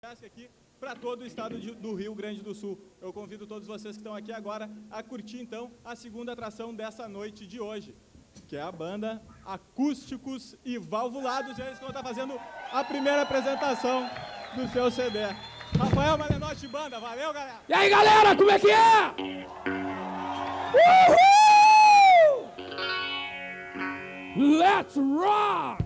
aqui para todo o estado do Rio Grande do Sul. Eu convido todos vocês que estão aqui agora a curtir, então, a segunda atração dessa noite de hoje, que é a banda Acústicos e Valvulados, e eles vão estar fazendo a primeira apresentação do seu CD. Rafael Malenotti Banda, valeu, galera! E aí, galera, como é que é? Uhul! Let's rock!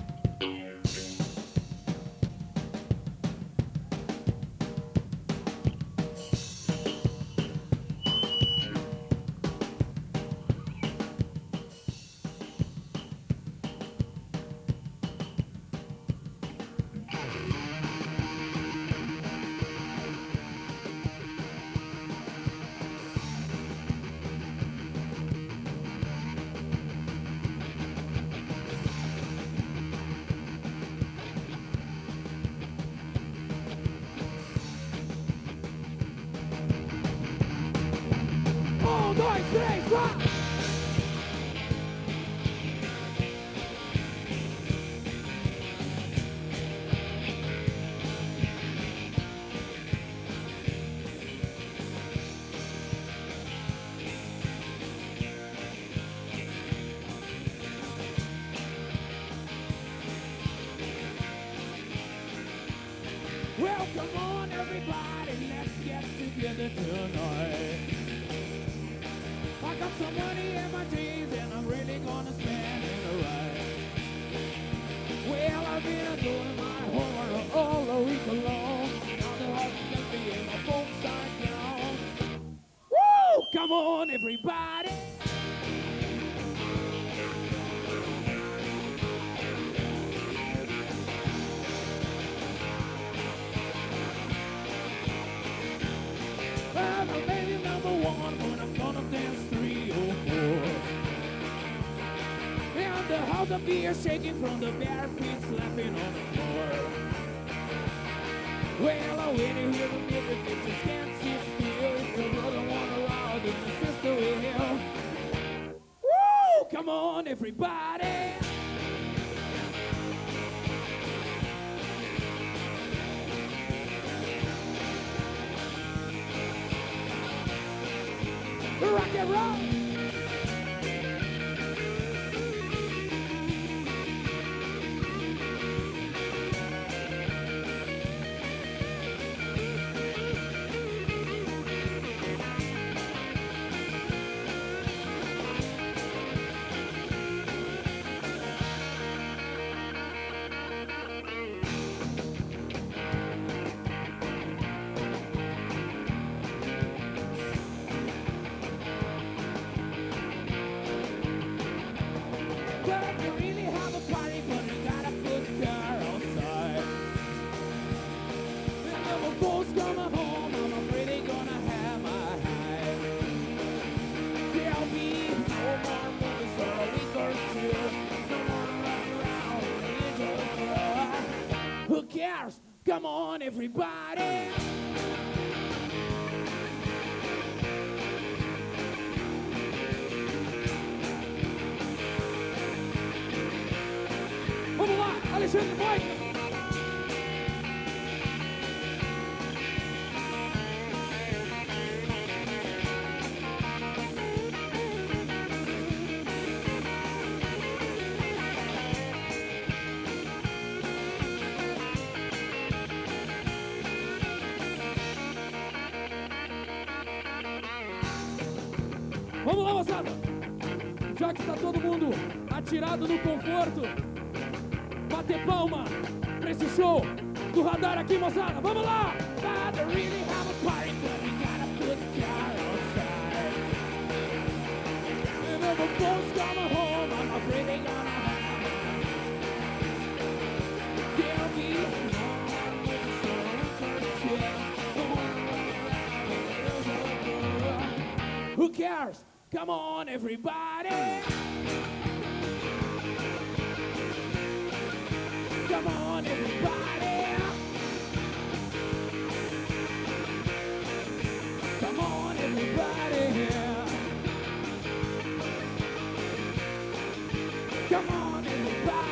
Well, come on, everybody, let's get together tonight. I got some money in my jeans and I'm really gonna spend it right. Well, I've been doing my homework all the week long. Now the house is empty and my phone's side down. Woo! Come on, everybody. I'm a baby number one when I'm gonna dance 3 or 4. And the house of beer shaking from the bare feet slapping on the floor. Well, I wait to hear the music, it just can't sit still. If your brother wanna ride, then your sister will. Woo! Come on, everybody! Rock and roll! Who cares? Come on, everybody! Vamos lá, Alexandre Boy! Vamos lá, moçada! Já que está todo mundo atirado no conforto, bater palma pra esse show do Radar aqui, moçada! Vamos lá! Who cares? Come on, everybody! Come on, everybody! Come on, everybody! Come on, everybody!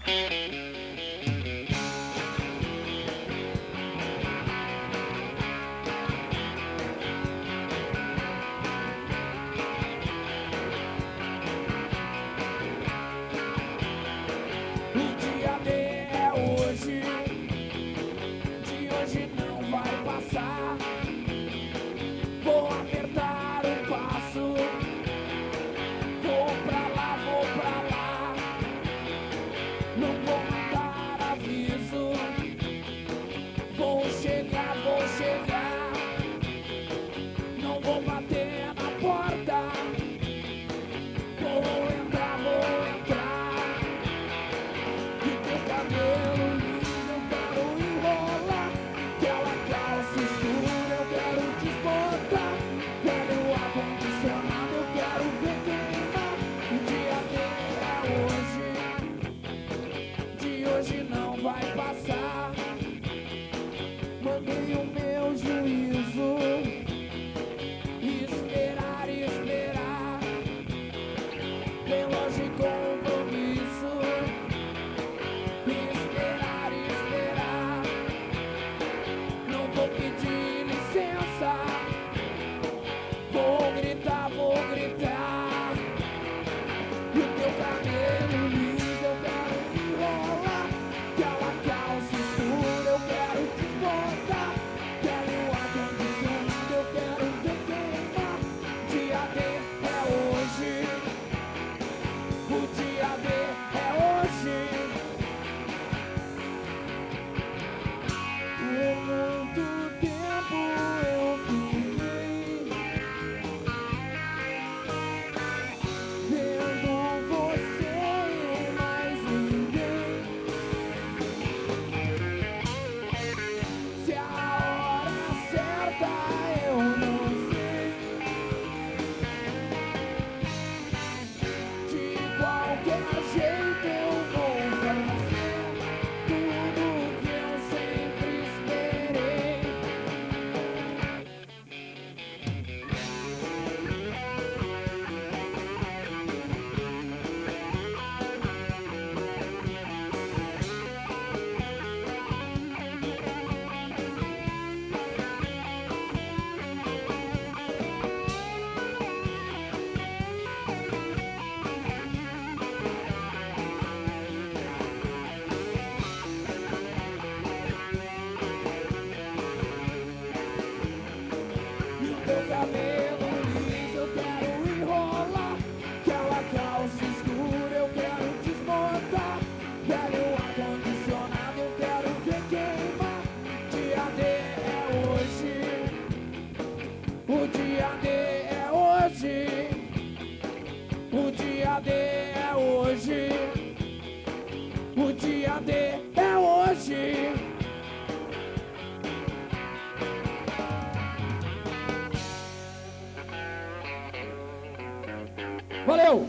Valeu!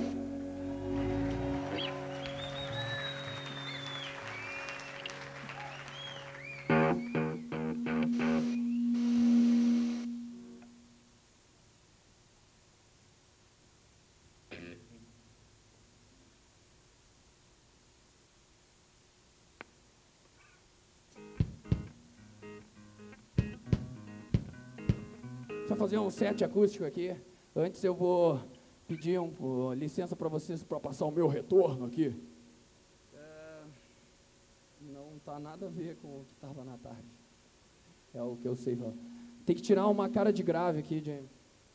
Deixa eu fazer um set acústico aqui. Antes eu vou pedir licença para vocês para passar o meu retorno aqui. Não tá nada a ver com o que estava na tarde. É o que eu sei. Tem que tirar uma cara de grave aqui, James.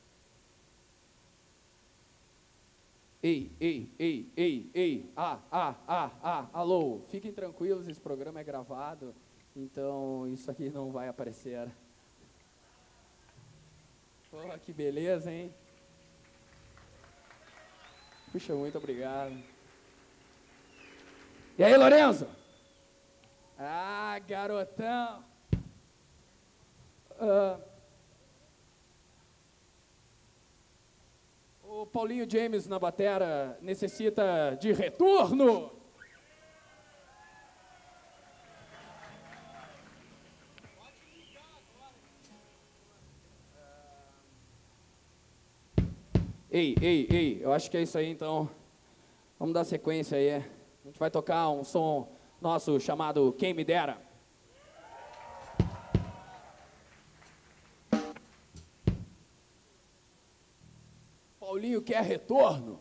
Ei, alô. Fiquem tranquilos, esse programa é gravado, então isso aqui não vai aparecer. Porra, que beleza, hein? Puxa, muito obrigado. E aí, Lorenzo? Ah, garotão. O Paulinho James na batera necessita de retorno. Ei, eu acho que é isso aí, então. Vamos dar sequência aí. A gente vai tocar um som nosso chamado Quem Me Dera. Paulinho quer retorno?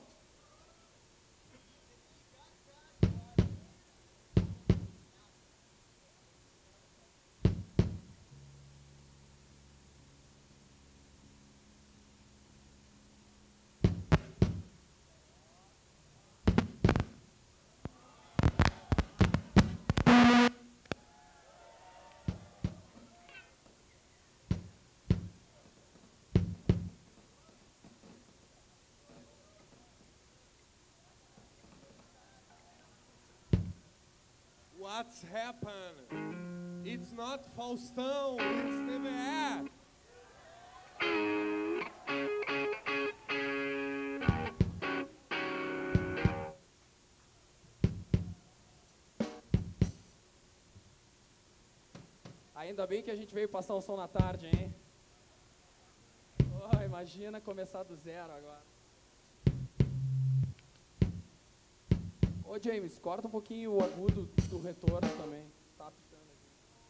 What's happened? It's not Faustão, it's TVE. Ainda bem que a gente veio passar um som na tarde, hein? Oh, imagina começar do zero agora. Ô James, corta um pouquinho o agudo do retorno também. Tá apitando aqui.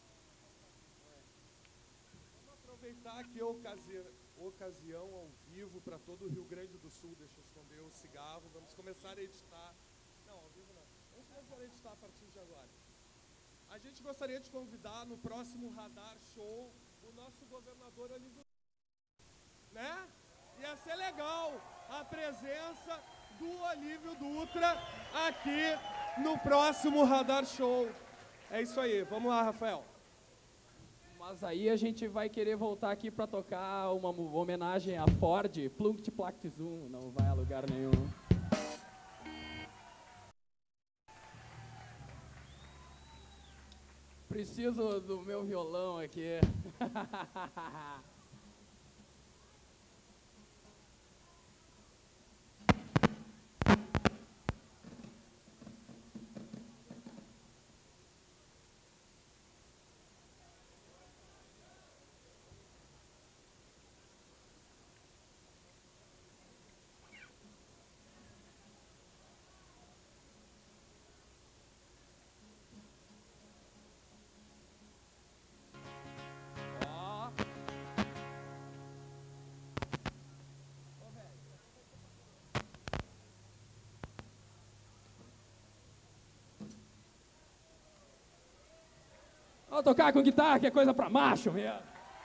Vamos aproveitar que ocasião ao vivo para todo o Rio Grande do Sul. Deixa eu esconder o cigarro. Vamos começar a editar. Não, ao vivo não. Vamos começar a editar a partir de agora. A gente gostaria de convidar no próximo Radar Show o nosso governador Olívio, né? Ia ser legal a presença do Olívio Dutra aqui no próximo Radar Show. É isso aí, vamos lá, Rafael. Mas aí a gente vai querer voltar aqui para tocar uma homenagem a Ford, Plunct Plact Zoom, não vai a lugar nenhum. Preciso do meu violão aqui. Vou tocar com guitarra, que é coisa pra macho mesmo.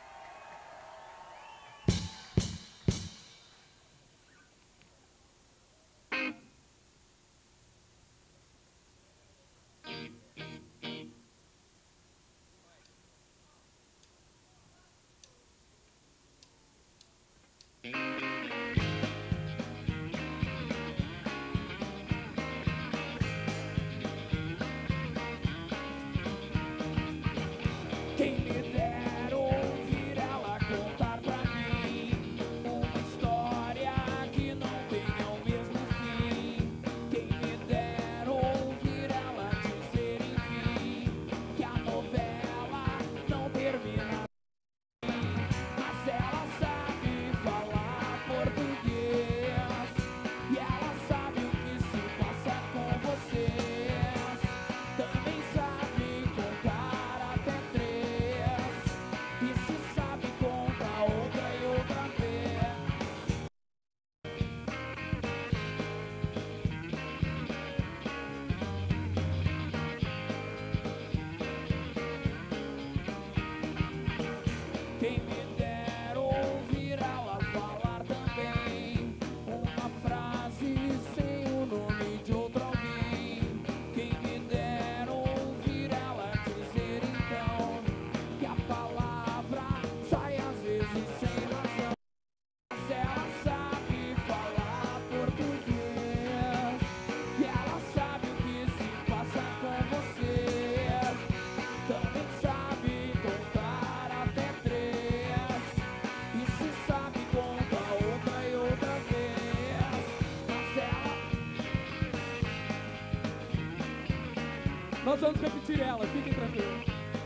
Quem me dera ouvir ela contar pra mim uma história que não tenha o mesmo fim. Quem me dera ouvir ela dizer enfim que a novela não termina assim. Mas ela sabe falar português e ela sabe o que se passa com vocês. Também sabe contar até 3 e se sabe contar outra e outra vez. Quem me dera ouvir ela falar também uma frase sem o nome de outro alguém. Quem me dera ouvir ela dizer então que a palavra sai às vezes sem razão. Mas ela sabe falar português e ela sabe o que se passa com vocês. Também sabe contar até 3 e se sabe contar outra e outra vez. Mas ela... Nós vamos repetir ela, fiquem tranquilos.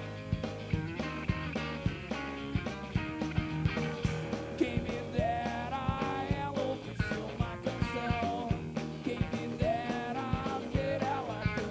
Quem me dera ela ouvisse uma canção. Quem me dera ver ela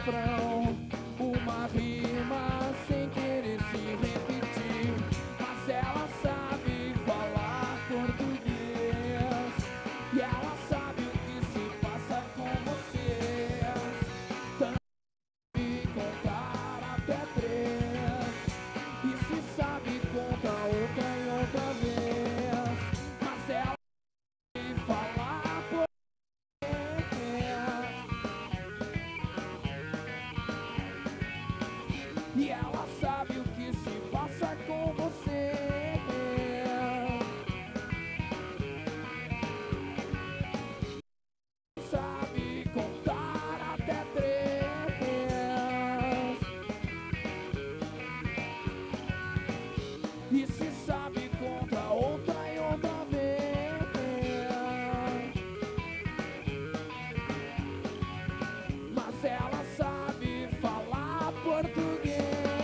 refrão, uma rima sem querer se repetir, mas ela sabe falar português e ela sabe o que se passa com vocês. Tanto sabe contar até 3 e se sabe conta outra e outra vez, mas ela sabe falar português. E ela sabe o que se passa com você. Sabe contar até 3 e se sabe conta outra e outra vez, mas ela sabe falar português.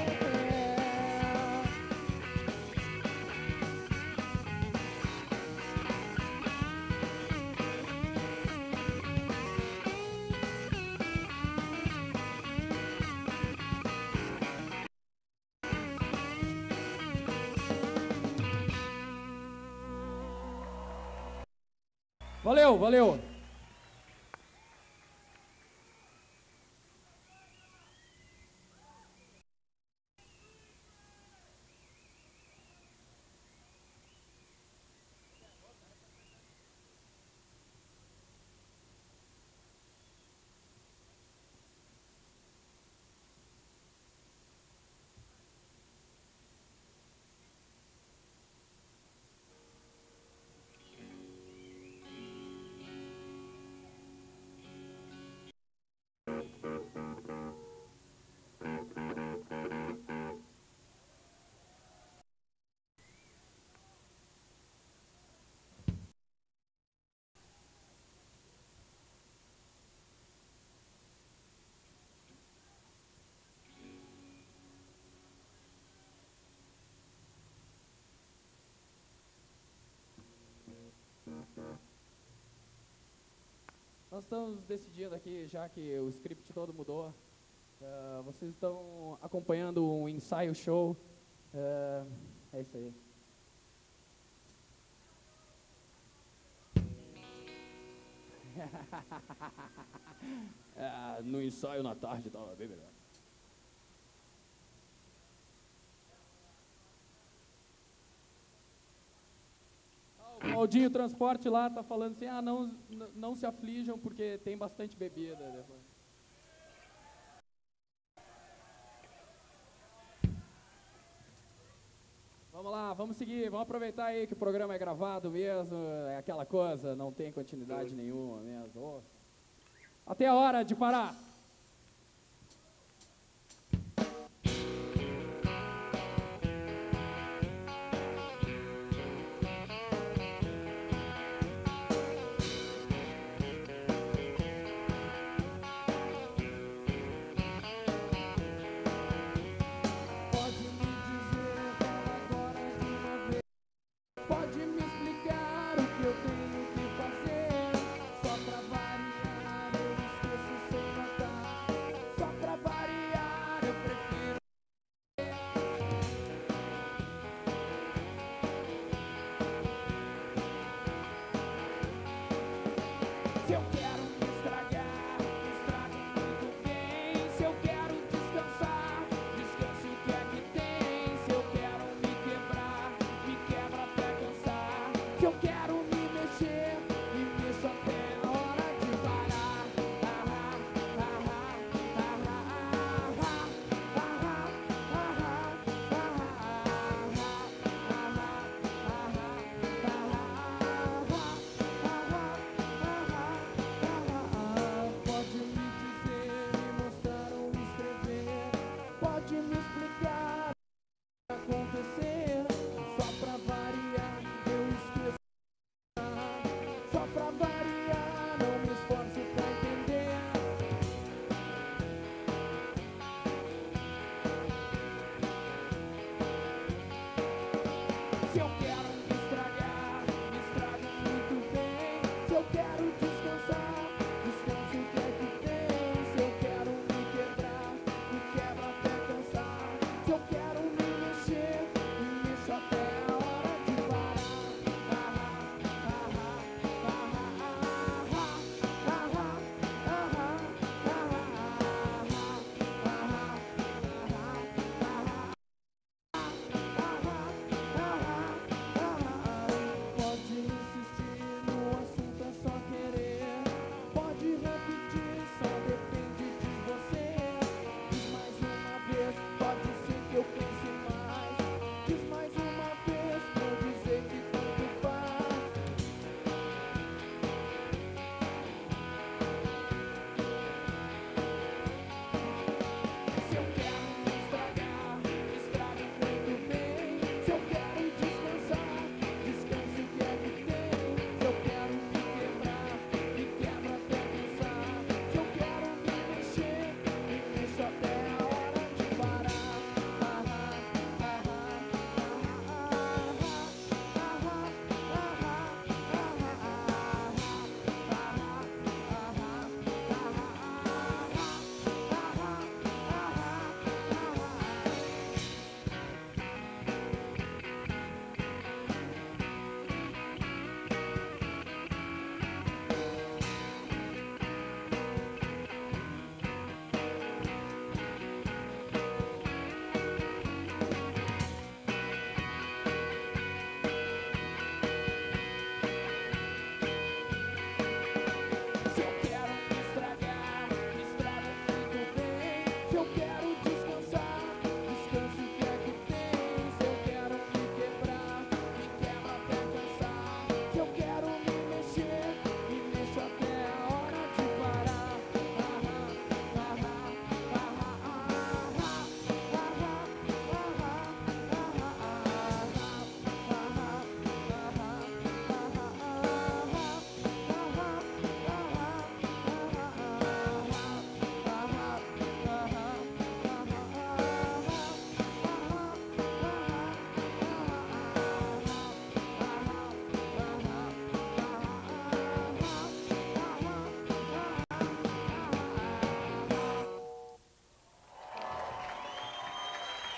Valeu, valeu. Nós estamos decidindo aqui, já que o script todo mudou. Vocês estão acompanhando um ensaio show. É isso aí. No ensaio na tarde estava bem melhor. O Claudinho Transporte lá tá falando assim, não se aflijam porque tem bastante bebida. Vamos lá, vamos seguir, vamos aproveitar aí que o programa é gravado mesmo, é aquela coisa, não tem continuidade nenhuma mesmo. Até a hora de parar. Pode me explicar o que eu tenho que fazer? Só pra variar, eu esqueço sem notar.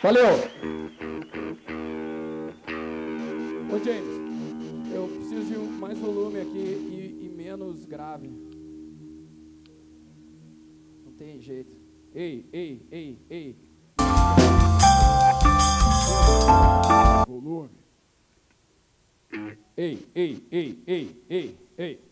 Valeu! Ô James, eu preciso de mais volume aqui e menos grave. Não tem jeito. Ei, ei, ei, ei. Volume. Ei, ei, ei, ei, ei, ei.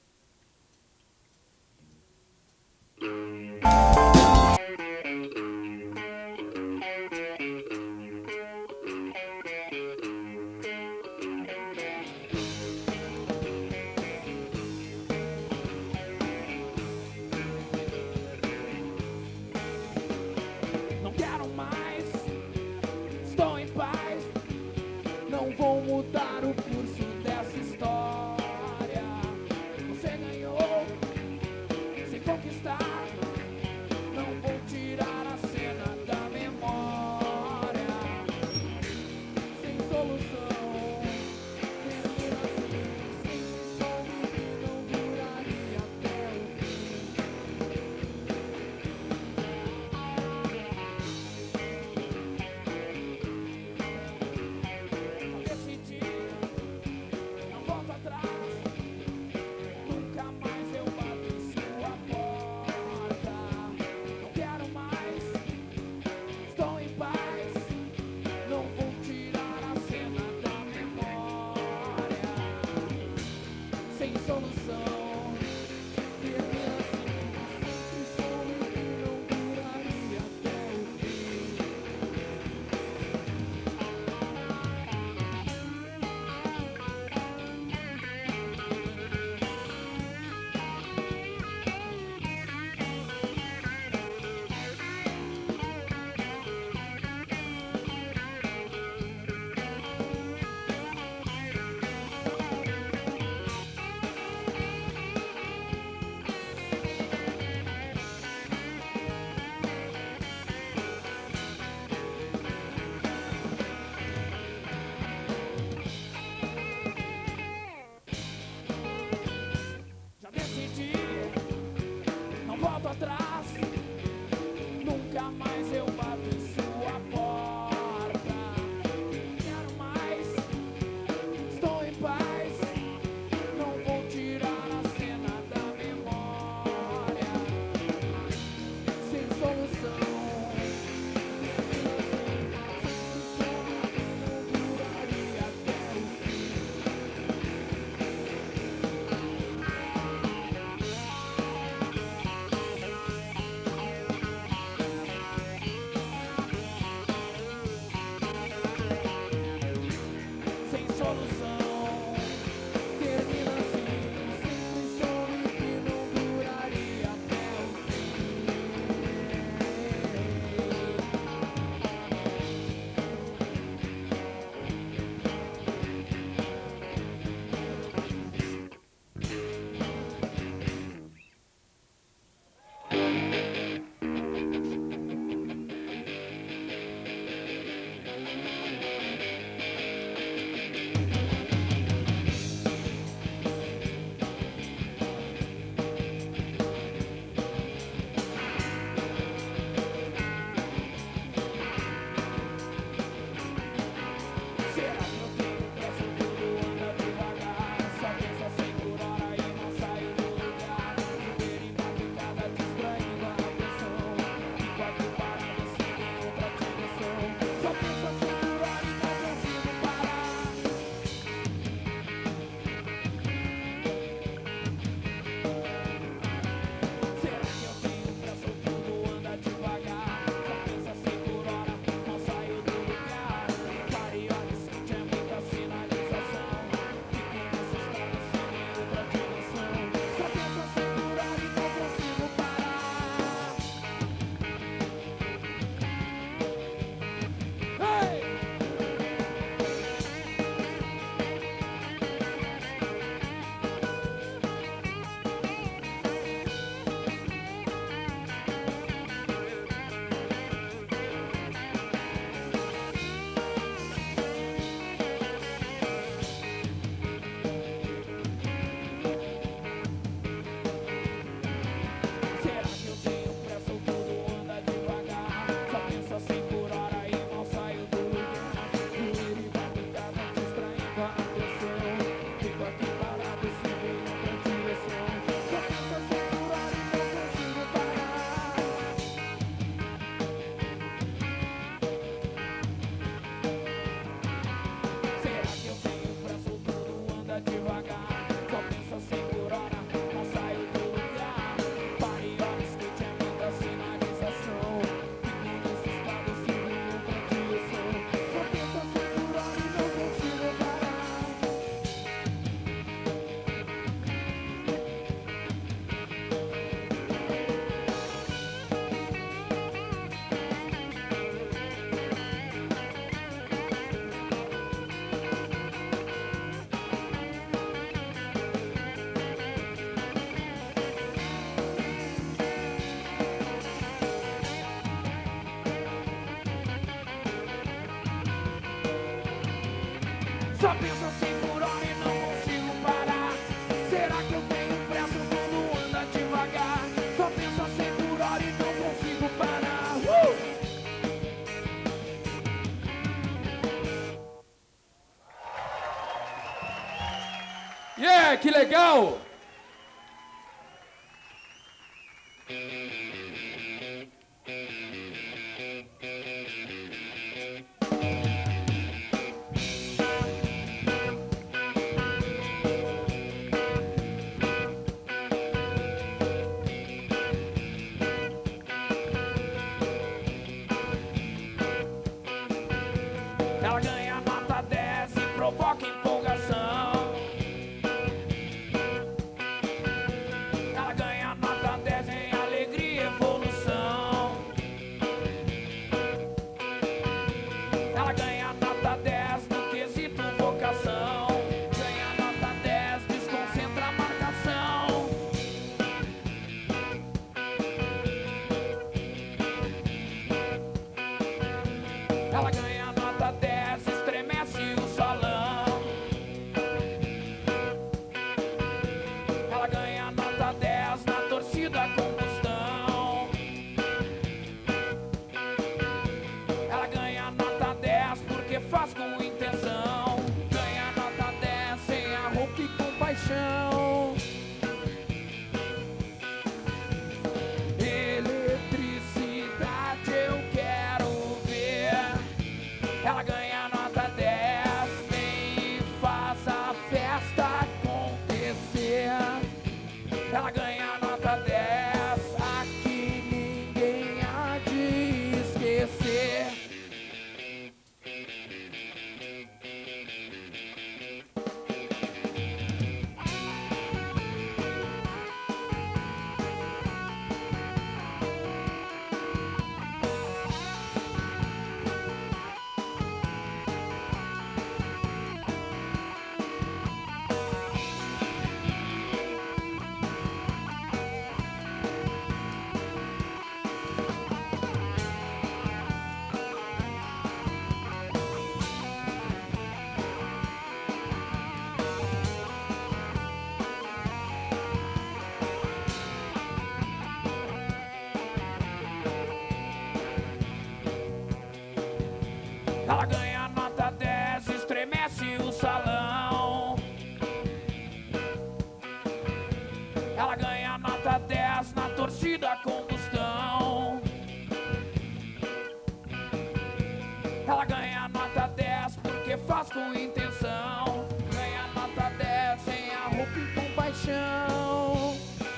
Não quero mais, estou em paz. Não vou mudar o curso dessa história. Você ganhou sem conquistar. Não vou tirar a cena da memória. Sem solução, termina assim. Sem som que não duraria até o fim. Eu decidi, não volto atrás. Nunca mais eu bato em sua porta. Não quero mais, estou em paz. Não vou tirar a cena da memória. Sem solução, termina assim. Sem som que não duraria até o fim. Yeah, que legal! Ela ganha nota 10 e provoca empolgação. Ela ganha nota 10 em alegria e evolução. Ela ganha nota 10 no quesito vocação. Ganha nota 10, desconcentra a marcação. Ela ganha nota 10, estremece o salão. Ela ganha nota 10 na torcida combustão. Ela ganha nota 10 porque faz com intenção. Ganha nota 10 sem arrope e compaixão. Eletricidade eu quero ver. Ela ganha nota 10, vem e faz a festa acontecer. Ela ganha nota 10, aqui ninguém há de esquecer. Ela ganha nota 10, estremece o salão. Ela ganha nota 10 na torcida combustão. Ela ganha nota 10 porque faz com intenção. Ganha nota 10 sem arrope e compaixão.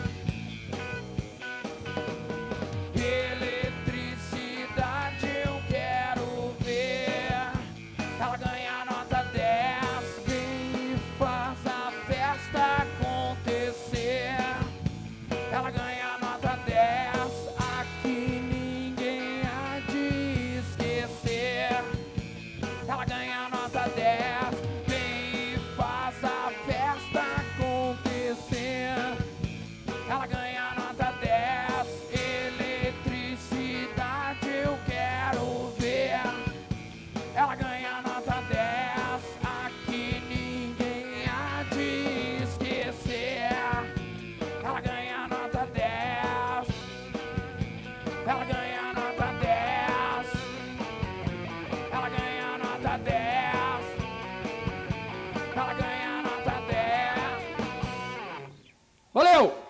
Eletricidade eu quero ver. Ela ganha nota 10, vem e faz a festa acontecer. Ela ganha nota 10, aqui ninguém há de esquecer. Ela ganha nota 10, vem e faz a festa acontecer. Ela ganha nota 10, eletricidade eu quero ver. Ela ganha nota 10, aqui ninguém há de esquecer. Ela ganha nota 10. Ela ganha nota 10. Ela ganha nota 10. Ela ganha nota 10. Valeu!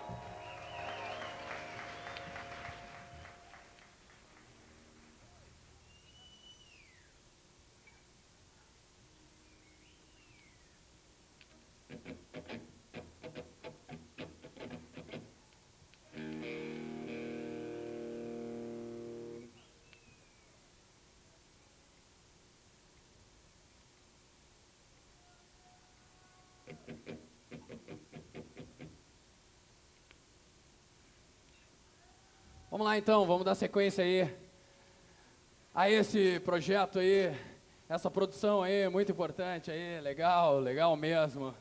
Vamos lá então, vamos dar sequência aí a esse projeto aí, essa produção aí, muito importante aí, legal, legal mesmo.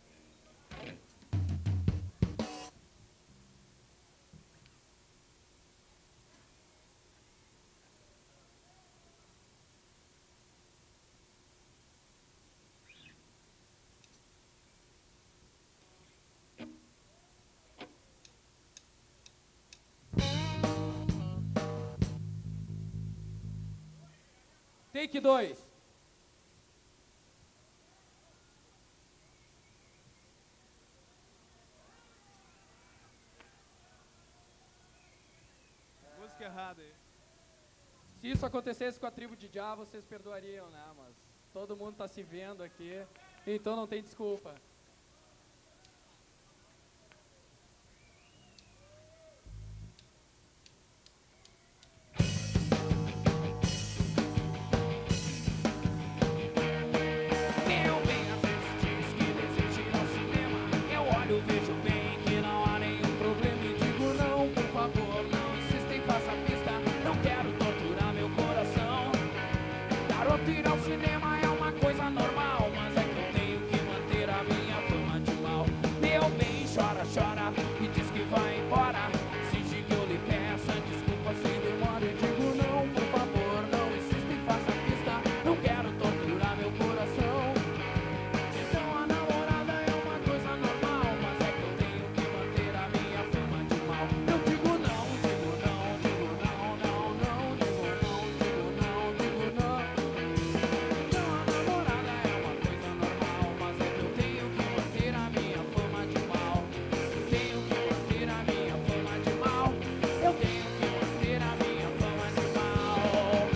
Take 2. errado aí. Se isso acontecesse com a tribo de Já, vocês perdoariam, né? Mas todo mundo tá se vendo aqui, então não tem desculpa. Meu bem, às vezes diz que deseja ir ao cinema. Eu olho, vejo bem que não há nenhum problema e digo não, por favor, não insista em faça pista. Não quero torturar meu coração. Garoto, ir ao cinema é uma coisa normal, mas é que eu tenho que manter a minha fama de mal. Meu bem, chora, chora e diz que vai embora. Exige que eu lhe peça desculpa se demora e digo não, por favor, não insista em faça pista. Não quero torturar meu coração. Então a namorada é uma coisa normal, mas é que eu tenho que manter a minha fama de mal. Eu digo não, digo não, digo não, não, não, digo não, digo não, digo não. Então a namorada é uma coisa normal, mas é que eu tenho que manter a minha fama de mal. Tenho que manter a minha fama de mal. Eu tenho que manter a minha fama de mal.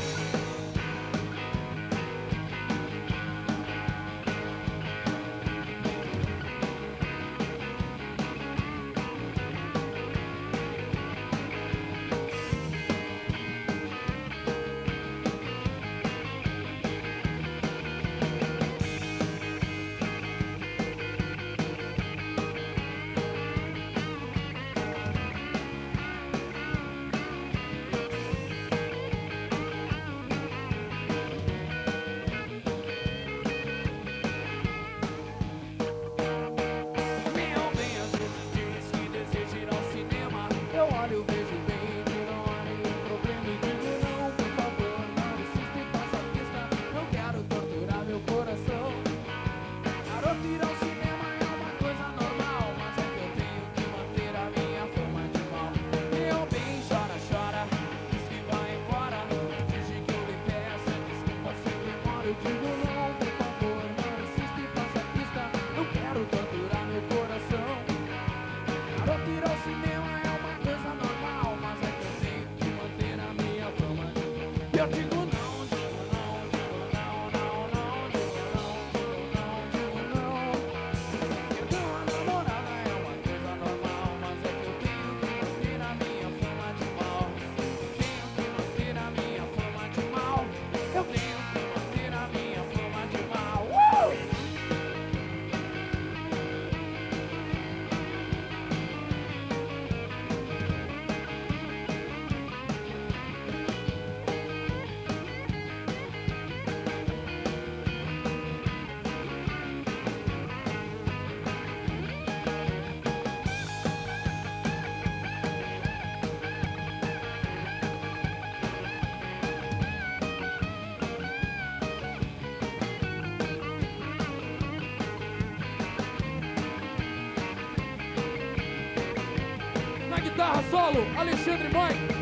Meu bem, às vezes diz que deseja ir ao cinema. Eu olho, vejo bem que não há nenhum problema e digo não, por favor, não insista em faça pista. Não quero torturar meu coração. Garoto, ir ao cinema é uma coisa normal, mas é que eu tenho que manter a minha fama de mal. Meu bem, chora, chora, diz que vai embora. Exige que eu lhe peça desculpa se demora. Eu digo não, por favor, não insista em faça pista. Não quero torturar meu coração. Garoto, ir ao cinema é uma coisa normal, mas é que eu tenho que manter a minha fama de mal. Eu digo não, digo não, digo não, não, não, digo não, digo não, digo não. Então a namorada é uma coisa normal, mas é que eu tenho que manter a minha fama de mal. Tenho que manter a minha fama de mal. Eu tenho que manter a minha fama de mal. Na guitarra solo, Alexandre Mike.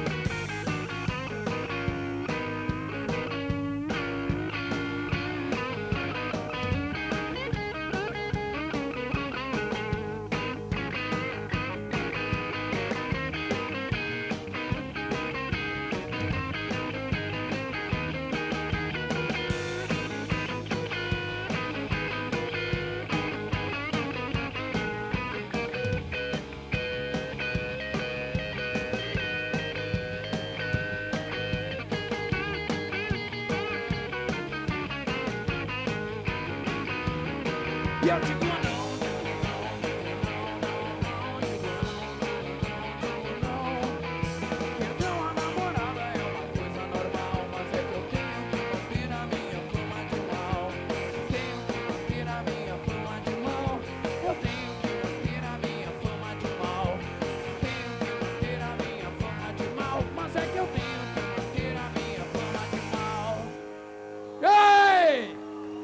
E eu digo não, digo não, digo não, não, digo não, não. Então a namorada é uma coisa normal, mas é que eu tenho que manter a minha fama de mal. Tenho que manter a minha fama de mal. Eu tenho que manter a minha fama de mal. Tenho que manter a minha fama de mal, mas é que eu tenho que manter a minha fama de mal. Ei!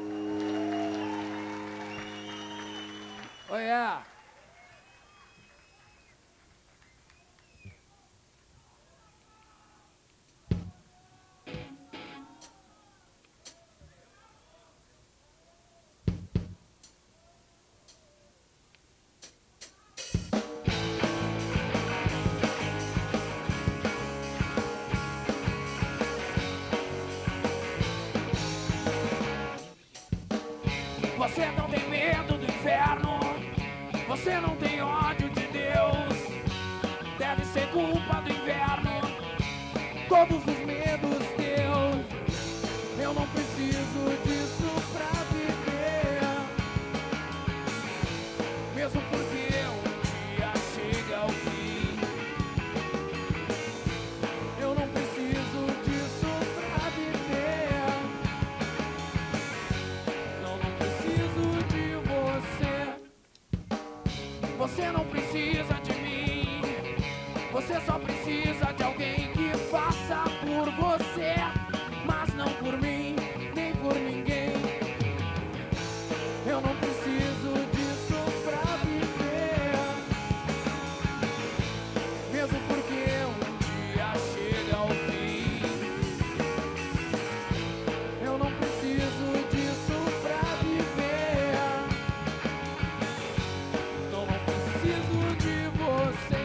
Oh yeah! Você não tem ódio de Deus, deve ser culpa do inverno. Todos os medos teus, eu não preciso disso pra viver. Mesmo porque um dia chega ao fim, eu não preciso disso pra viver. Não preciso de você. Você não precisa de mim, você só precisa de alguém que faça por você, mas não por mim, nem por ninguém. Eu não preciso disso pra viver. Mesmo porque um dia chega ao fim, eu não preciso disso pra viver. Não preciso de você.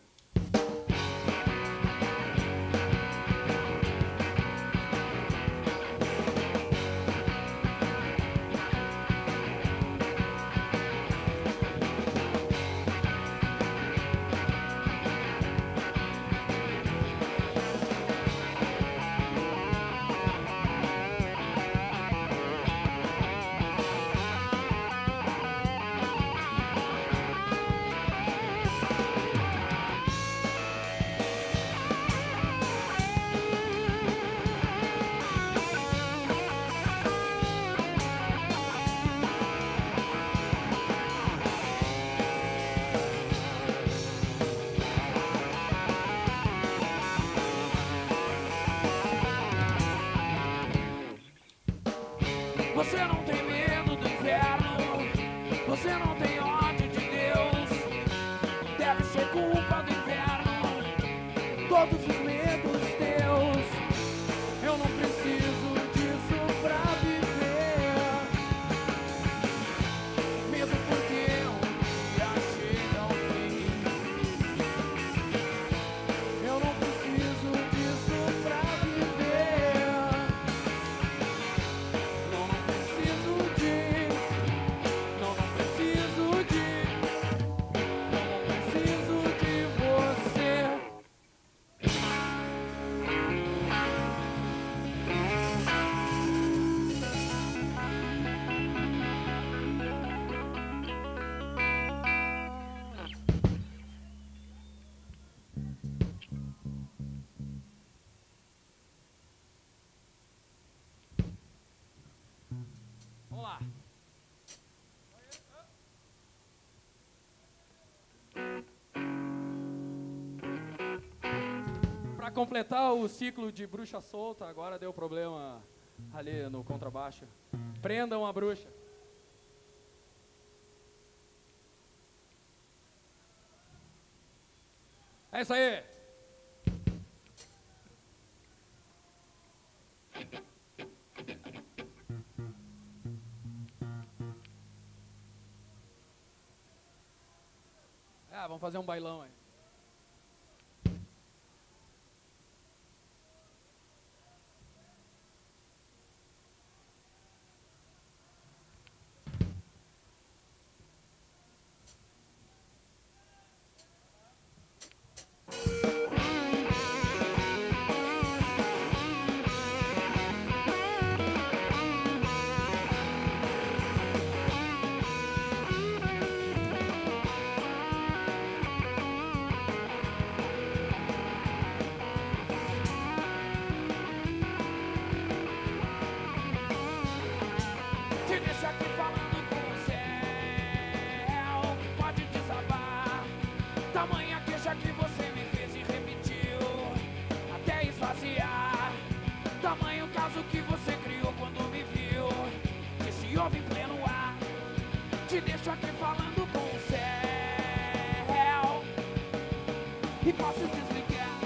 Você não tem medo do inferno, você não tem ódio de Deus, deve ser culpa do inverno. Todos os medos teus, eu não preciso disso pra viver. Mesmo porque um dia chega ao fim, eu não preciso disso pra viver. Não preciso de você. Vamos lá. Para completar o ciclo de bruxa solta, agora deu problema ali no contrabaixo. Prendam a bruxa. É isso aí. Vamos fazer um bailão aí. Tamanha queixa que você me fez e repetiu até esvaziar. Tamanho caso que você criou quando me viu, que se ouve em pleno ar. Te deixo aqui falando com o céu e posso desligar.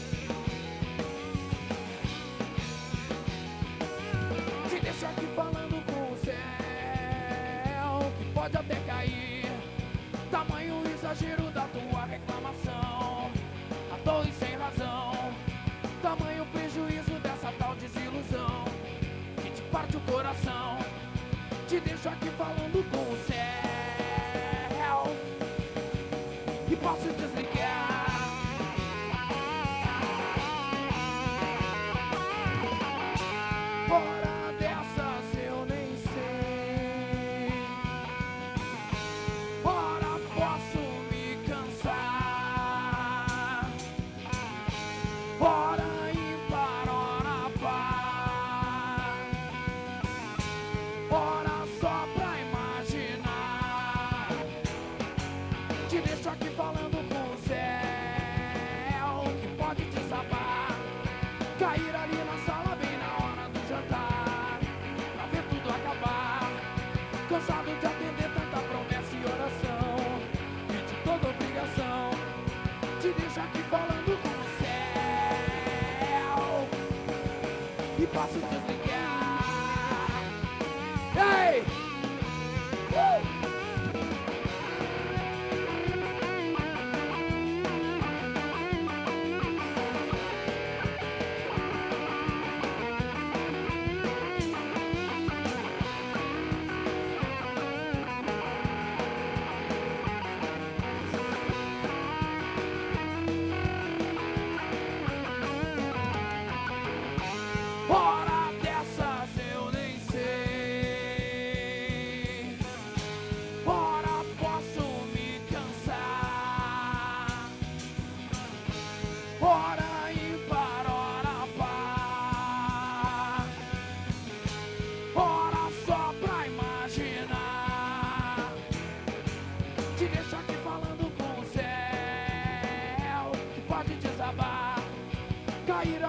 Te deixo aqui falando com o céu, que pode até cair. Tamanho exagero da tua reclamação, à toa e sem razão. Tamanho prejuízo dessa tal desilusão, que te parte o coração. Te deixo aqui falando com o céu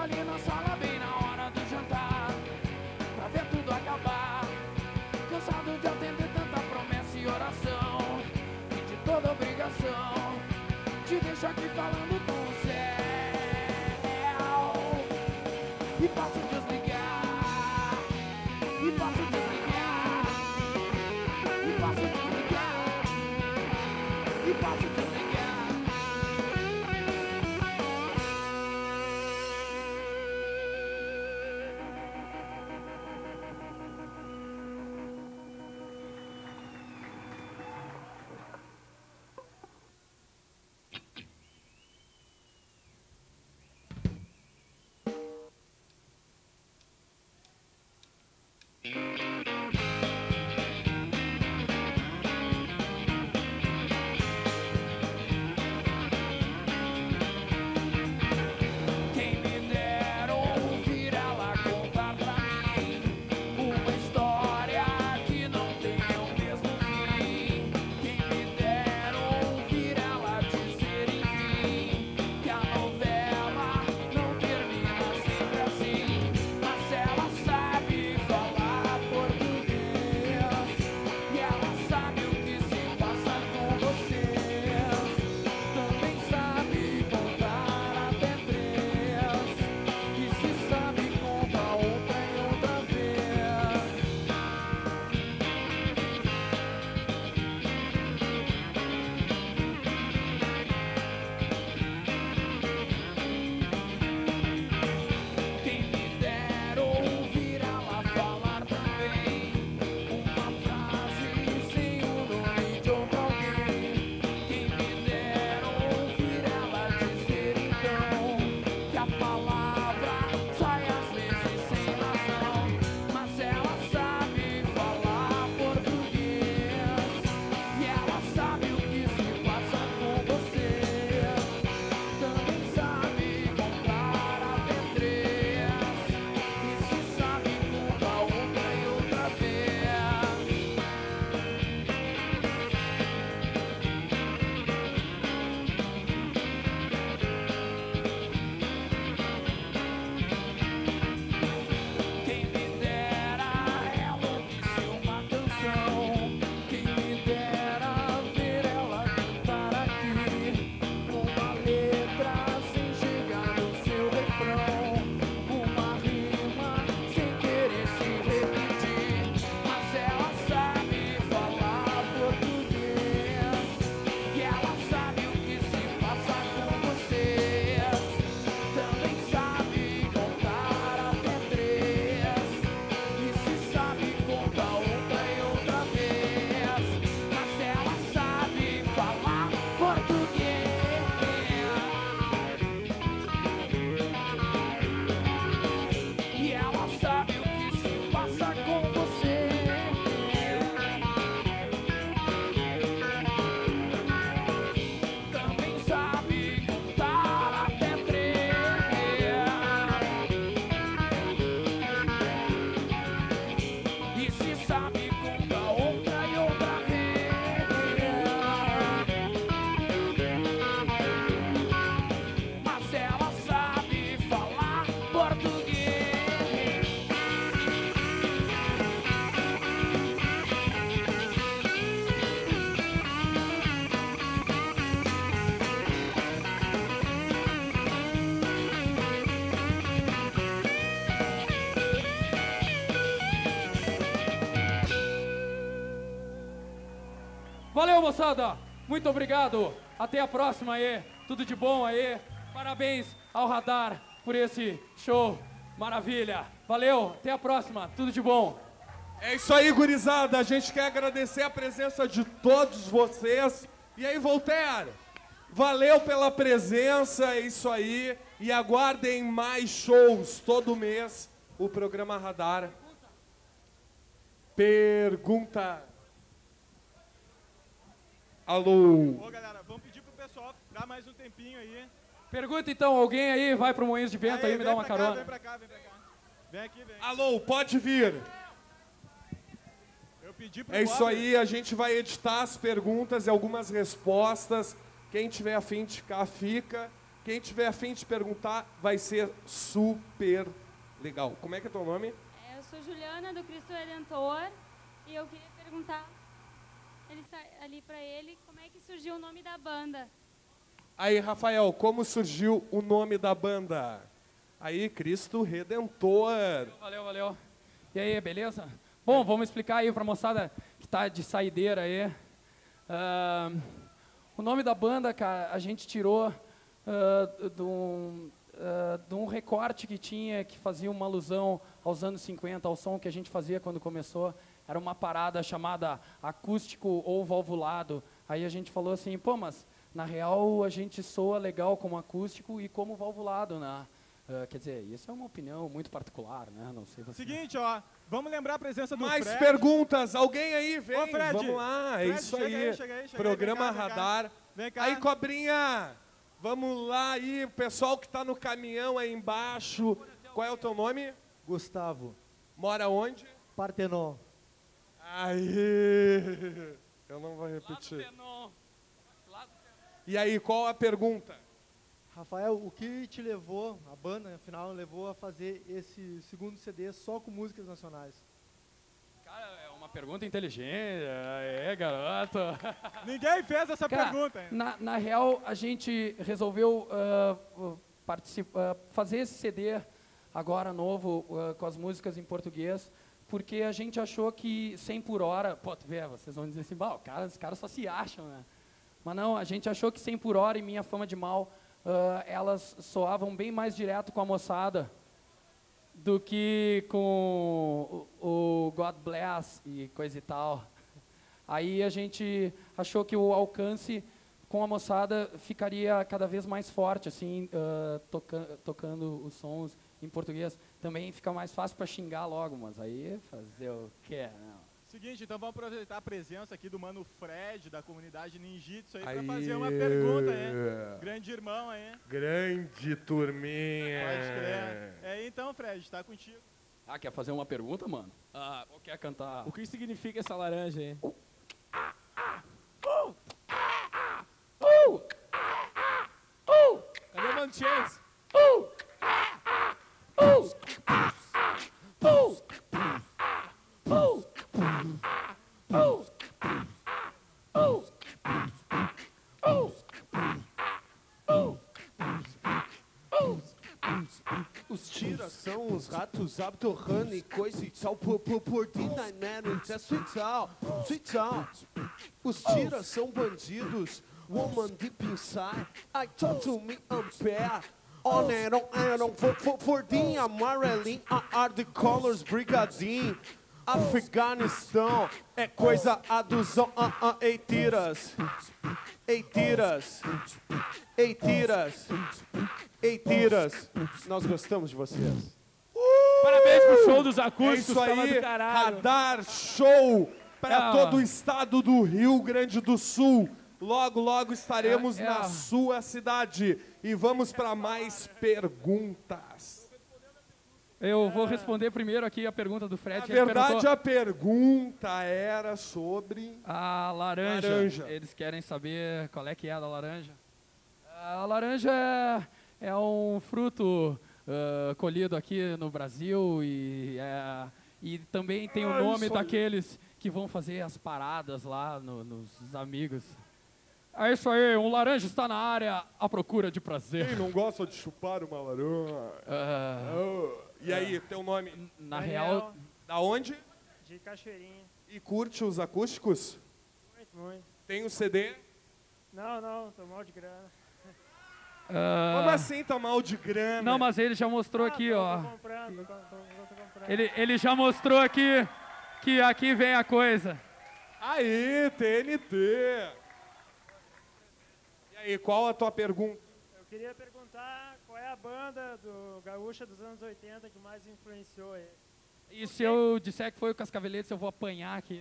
ali na sala bem na hora do jantar, pra ver tudo acabar. Cansado de atender tanta promessa e oração, e de toda obrigação, te deixo aqui falando com o céu. E posso desligar, e posso desligar, e posso desligar, e posso desligar. Valeu, moçada. Muito obrigado. Até a próxima aí. Tudo de bom aí. Parabéns ao Radar por esse show. Maravilha. Valeu. Até a próxima. Tudo de bom. É isso aí, gurizada. A gente quer agradecer a presença de todos vocês. E aí, Voltaire, valeu pela presença, é isso aí. E aguardem mais shows todo mês. O programa Radar. Pergunta. Alô. Ô, galera, vamos pedir pro pessoal dar mais um tempinho aí. Pergunta então, alguém aí vai pro Moinhos de Vento aí me dá uma carona. Vem pra cá, vem pra cá. Vem aqui, vem. Alô, pode vir. Eu pedi pro É isso Bob. aí, a gente vai editar as perguntas e algumas respostas. Quem tiver afim de ficar, fica. Quem tiver a fim de perguntar vai ser super legal. Como é que é teu nome? Eu sou Juliana, do Cristo Redentor, e eu queria perguntar ali pra ele como é que surgiu o nome da banda. Aí, Rafael, como surgiu o nome da banda? Aí, Cristo Redentor. Valeu, valeu. E aí, beleza? Bom, vamos explicar aí pra moçada que tá de saideira aí. O nome da banda, cara, a gente tirou de um recorte que tinha, que fazia uma alusão aos anos 50, ao som que a gente fazia quando começou. Era uma parada chamada acústico ou valvulado. Aí a gente falou assim, pô, mas na real a gente soa legal como acústico e como valvulado, né? Quer dizer, isso é uma opinião muito particular, né? Não sei você. Seguinte, ó, vamos lembrar a presença do Mais Fred. perguntas, alguém aí, vem, Ô, Fred, vamos lá, Fred, é isso chega aí. chega aí, Programa vem cá, Radar. Vem cá. Aí, Cobrinha, vamos lá aí, o pessoal que tá no caminhão aí embaixo. Qual é o teu nome? Gustavo, Mora onde? Partenon. Aí, eu não vou repetir. E aí, qual a pergunta? Rafael, o que te levou, a banda, afinal, levou a fazer esse segundo CD só com músicas nacionais? Cara, é uma pergunta inteligente, garoto. Ninguém fez essa Cara, pergunta, hein? na real, a gente resolveu fazer esse CD agora novo, com as músicas em português, porque a gente achou que 100 por hora... Pô, tu vê, vocês vão dizer assim, os caras só se acham, né? Mas não, a gente achou que 100 por hora e Minha Fama de Mal, elas soavam bem mais direto com a moçada do que com o God Bless e coisa e tal. Aí a gente achou que o alcance com a moçada ficaria cada vez mais forte, assim, tocando os sons em português. Também fica mais fácil para xingar logo, mas aí fazer o quê? Não. Seguinte, então vamos aproveitar a presença aqui do mano Fred, da comunidade Ninjitsu, aí Aí. pra fazer uma pergunta aí. Grande irmão aí. Grande turminha. Pode crer. Então, Fred, tá contigo. Ah, quer fazer uma pergunta, mano? Ou quer cantar? O que significa essa laranja aí? Cadê o Mano Chance? Os tiras são os ratos abdorrando e coisa e tal. Por dynamics é sweet tal. Os tiras são bandidos. Woman deep inside. I talk to me ampere. On and on. For amarelinho are the colors brigadinho. Afeganistão é coisa adusão. Ei, tiras. Ei, tiras. Ei, tiras. Ei, tiras. Nós gostamos de vocês. Parabéns pro show dos É acústicos, isso tava aí, do caralho. Radar Show para todo o estado do Rio Grande do Sul. Logo, logo estaremos na sua cidade. E vamos para mais perguntas. Eu vou responder primeiro aqui a pergunta do Fred. Na que ele verdade, perguntou a pergunta era sobre... a laranja. Laranja. Eles querem saber qual é que é a da laranja. A laranja é um fruto colhido aqui no Brasil e também tem o nome daqueles que vão fazer as paradas lá nos amigos. É isso aí, um laranja está na área à procura de prazer. Quem não gosta de chupar uma laranja? E aí, teu nome? Na real, Da onde? De Cachoeirinha. E curte os acústicos? Muito. Tem o CD? Não, tô mal de grana. Como assim tá mal de grana? não, mas ele já mostrou aqui, ó. Tô comprando. Ele já mostrou aqui que aqui vem a coisa. Aí, TNT. E aí, qual a tua pergunta? Eu queria perguntar qual é a banda do gaúcha dos anos 80 que mais influenciou ele. E se eu disser que foi o Cascaveletes, eu vou apanhar aqui.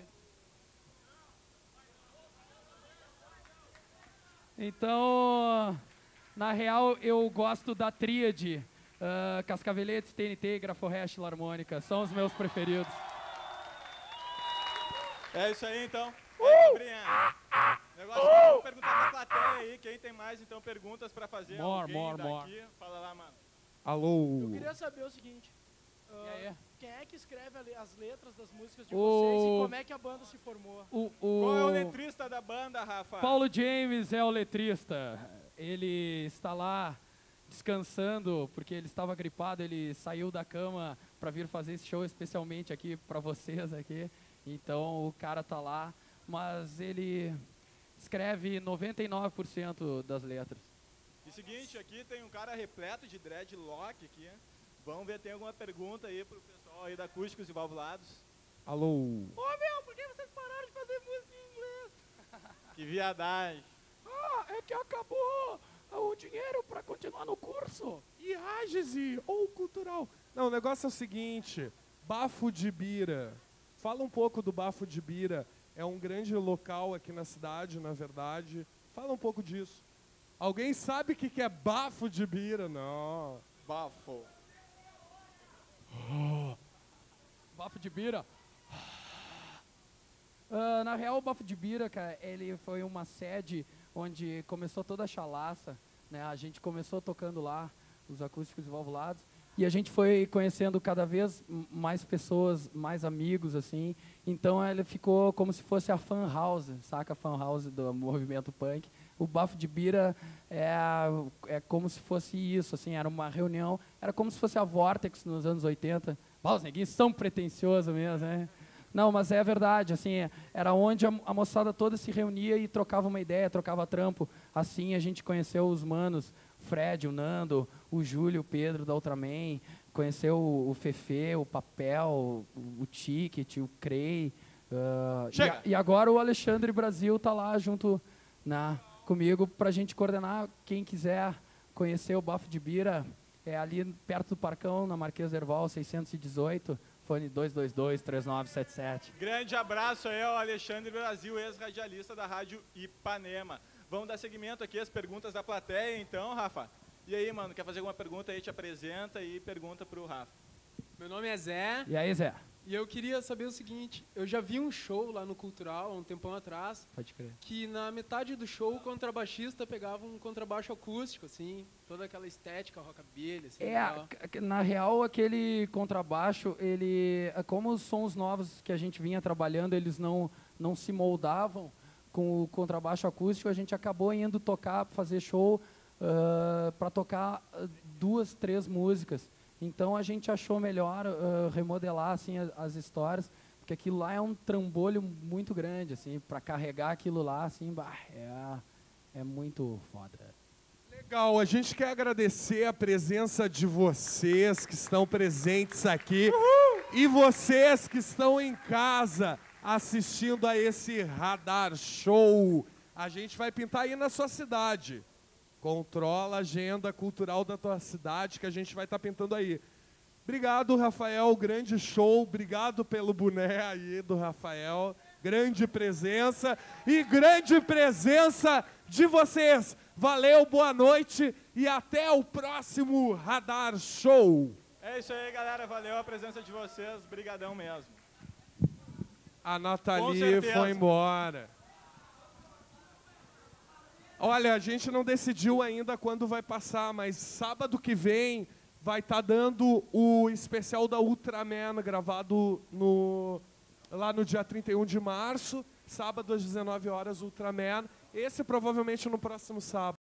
Então, na real, eu gosto da tríade. Cascaveletes, TNT, Graforrest e Larmônica. São os meus preferidos. É isso aí, então. Cobrinha. Negócio que eu vou perguntar pra plateia aí, quem tem mais, então, perguntas para fazer More. daqui? Fala lá, mano. Alô? Eu queria saber o seguinte. E aí? Quem é que escreve as letras das músicas de vocês e como é que a banda se formou? Qual é o letrista da banda, Rafa? Paulo James é o letrista. Ele está lá descansando porque ele estava gripado. Ele saiu da cama para vir fazer esse show especialmente aqui para vocês aqui. Então o cara tá lá, mas ele escreve 99% das letras. E seguinte, aqui tem um cara repleto de dreadlock aqui. Vamos ver, tem alguma pergunta aí pro pessoal aí da Acústicos e Valvulados. Alô? Ô meu, por que vocês pararam de fazer música em inglês? Que viadagem. É que acabou o dinheiro pra continuar no curso. E Rágese ou cultural? Não, o negócio é o seguinte, Bafo de Bira. Fala um pouco do Bafo de Bira. É um grande local aqui na cidade, na verdade. Fala um pouco disso. Alguém sabe o que é Bafo de Bira? Não. Bafo. Bafo de Bira. Na real, o Bafo de Bira, cara, ele foi uma sede onde começou toda a chalaça, né? A gente começou tocando lá, os Acústicos e Valvulados, e a gente foi conhecendo cada vez mais pessoas, mais amigos, assim. Então, ele ficou como se fosse a fan house, saca? A fan house do movimento punk. O Bafo de Bira é como se fosse isso, assim, era uma reunião, era como se fosse a Vortex nos anos 80. Os neguinhos são pretensiosos mesmo, né? Não, mas é verdade, assim, era onde a moçada toda se reunia e trocava uma ideia, trocava trampo. Assim a gente conheceu os manos, o Fred, o Nando, o Júlio, o Pedro da Ultraman, conheceu o Fefe, o Papel, o Ticket, o Crei. E agora o Alexandre Brasil tá lá junto comigo pra gente coordenar. Quem quiser conhecer o Bafo de Bira, é ali perto do Parcão, na Marquês Derval, 618, fone 222-3977. Grande abraço aí ao Alexandre Brasil, ex-radialista da Rádio Ipanema. Vamos dar seguimento aqui às perguntas da plateia, então, Rafa. E aí, mano, quer fazer alguma pergunta aí? Te apresenta e pergunta pro Rafa. Meu nome é Zé. E aí, Zé? E eu queria saber o seguinte, eu já vi um show lá no Cultural, há um tempão atrás, Pode crer. que na metade do show o contrabaixista pegava um contrabaixo acústico, assim, toda aquela estética rockabilly, assim. Na real, aquele contrabaixo, ele, como os sons novos que a gente vinha trabalhando, eles não se moldavam com o contrabaixo acústico, a gente acabou indo tocar, fazer show, para tocar 2, 3 músicas. Então a gente achou melhor remodelar assim as histórias, porque aquilo lá é um trambolho muito grande, assim, para carregar aquilo lá, assim, é muito foda. Legal, a gente quer agradecer a presença de vocês que estão presentes aqui. E vocês que estão em casa assistindo a esse Radar Show. A gente vai pintar aí na sua cidade. Controla a agenda cultural da tua cidade que a gente vai estar pintando aí. Obrigado, Rafael, grande show. Obrigado pelo boné aí do Rafael. Grande presença e grande presença de vocês. Valeu, boa noite e até o próximo Radar Show. É isso aí, galera. Valeu a presença de vocês. Brigadão mesmo. A Nathalie foi embora. Olha, a gente não decidiu ainda quando vai passar, mas sábado que vem vai estar dando o especial da Ultraman, gravado lá no dia 31 de março, sábado às 19 horas, Ultraman. Esse provavelmente no próximo sábado.